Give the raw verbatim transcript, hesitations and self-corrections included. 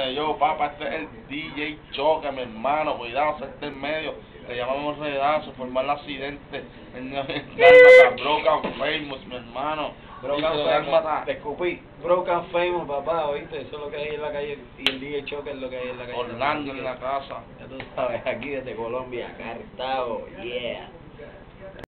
Óyeme, yo, papá, este es el D J Choque, mi hermano, cuidado, este en medio, le llamamos redazo, formar el accidente, en el Broken Famous, mi hermano. Broken Famous, te escupí. Broken Famous, papá, oíste, eso es lo que hay en la calle, y el D J Choque es lo que hay en la calle. Orlando en la casa. Ya tú sabes, aquí desde Colombia, Cartago, yeah.